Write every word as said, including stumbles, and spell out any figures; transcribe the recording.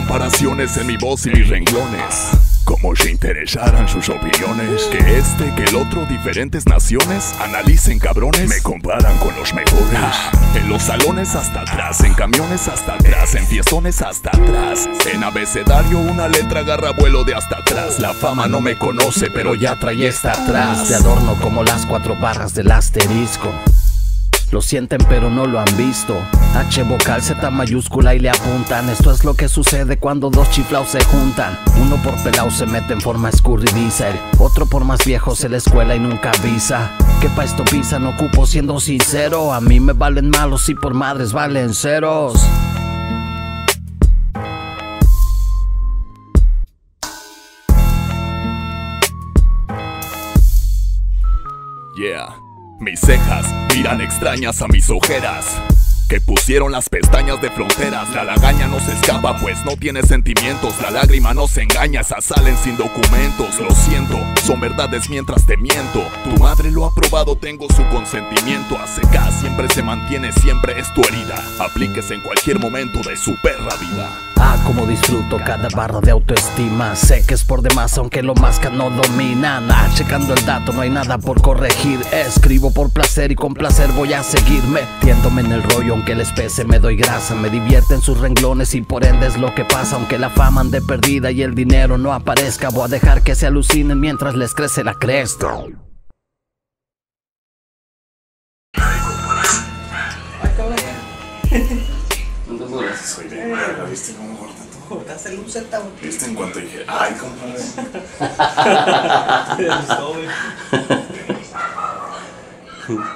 comparaciones en mi voz y mis renglones, como si interesaran sus opiniones. Que este, que el otro, diferentes naciones, analicen cabrones, me comparan con los mejores. ah, En los salones hasta atrás, en camiones hasta atrás, en fiestones hasta atrás. En abecedario una letra agarra vuelo de hasta atrás. La fama no me conoce, pero ya trae esta atrás. De adorno como las cuatro barras del asterisco. Lo sienten pero no lo han visto. H vocal, Z mayúscula y le apuntan. Esto es lo que sucede cuando dos chiflaos se juntan. Uno por pelao se mete en forma escurridiza, el otro por más viejo se la escuela y nunca avisa. Que pa' esto pisa, no ocupo siendo sincero. A mí me valen malos y por madres valen ceros. Yeah. Mis cejas miran extrañas a mis ojeras, que pusieron las pestañas de fronteras. La lagaña no se escapa pues no tiene sentimientos. La lágrima no se engaña, esas salen sin documentos. Lo siento, son verdades mientras te miento. Tu madre lo ha probado, tengo su consentimiento. A seca siempre se mantiene, siempre es tu herida. Aplíquese en cualquier momento de su perra vida. Ah, como disfruto cada barra de autoestima. Sé que es por demás aunque lo masca no dominan. Ah, checando el dato no hay nada por corregir. Escribo por placer y con placer voy a seguirme. Tiéndome en el rollo aunque les pese me doy grasa. Me divierten sus renglones y por ende es lo que pasa. Aunque la fama ande perdida y el dinero no aparezca, voy a dejar que se alucinen mientras les crece la cresta. No te puedo. Soy de verga, ¿viste cómo corta todo? Cortaste el un Z, güey. ¿Viste en cuanto dije, ay, compadre? Te asustó, güey.